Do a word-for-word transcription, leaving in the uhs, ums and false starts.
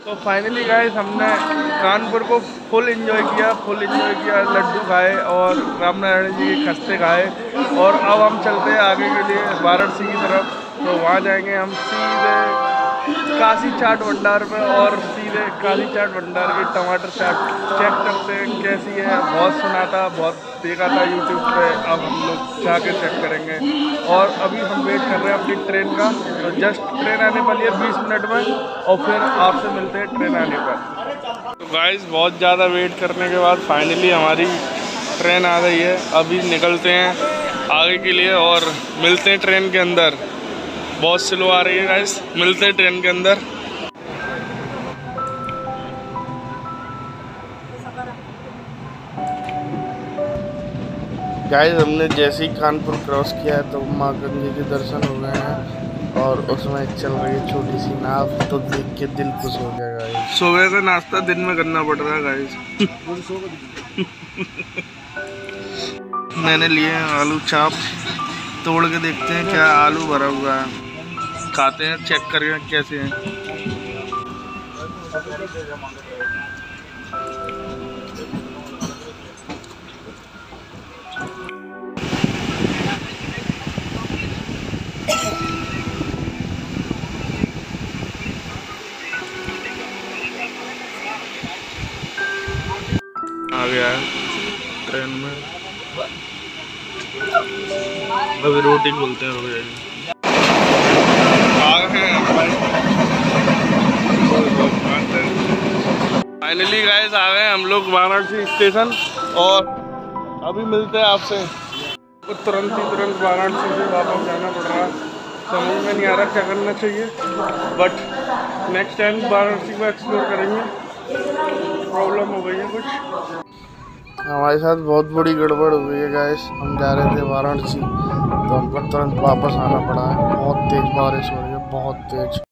तो finally guys हमने कानपुर को फुल एंजॉय किया फुल एंजॉय किया लड्डू खाए और रामनारायण जी के खस्ते खाए। और अब हम चलते हैं आगे के लिए वाराणसी की तरफ। तो वहाँ जाएंगे हम सीधे काशी चाट भंडार में और सीधे काशी चाट भंडार की टमाटर चाट चेक करते हैं कैसी है। बहुत सुना था, बहुत देखा था यूट्यूब पे, अब हम लोग जाके चेक करेंगे। और अभी हम वेट कर रहे हैं अपनी ट्रेन का। तो जस्ट ट्रेन आने वाली है बीस मिनट में और फिर आपसे मिलते हैं ट्रेन आने पर। तो गाइस बहुत ज़्यादा वेट करने के बाद फाइनली हमारी ट्रेन आ गई है। अभी निकलते हैं आगे के लिए और मिलते हैं ट्रेन के अंदर। बहुत स्लो आ रही है गाइस, मिलते हैं ट्रेन के अंदर। गाइस हमने जैसे ही कानपुर क्रॉस किया है तो माँ गंगे के दर्शन हो गए हैं और उसमें चल रही है छोटी सी नाव। तो देख के दिल खुश हो गया गाइस। सुबह का नाश्ता दिन में करना पड़ रहा है गाइस। मैंने लिए आलू चाप, तोड़ के देखते हैं क्या आलू भरा हुआ है, खाते हैं, चेक करें कैसे हैं। आ गया है ट्रेन में, अभी रोटी बोलते हैं हो जाएगी। फाइनली गाइस आ गए हम लोग वाराणसी स्टेशन और अभी मिलते हैं आपसे। तो तुरंत ही तुरंत वाराणसी से वापस जाना पड़ रहा है। समझ में नहीं आ रहा क्या करना चाहिए, बट नेक्स्ट टाइम वाराणसी को एक्सप्लोर करेंगे। प्रॉब्लम हो गई है कुछ, हमारे साथ बहुत बड़ी गड़बड़ हो गई है गाइस। हम जा रहे थे वाराणसी तो हमको तुरंत वापस आना पड़ा है। बहुत तेज़ बारिश हो रही है, बहुत तेज़।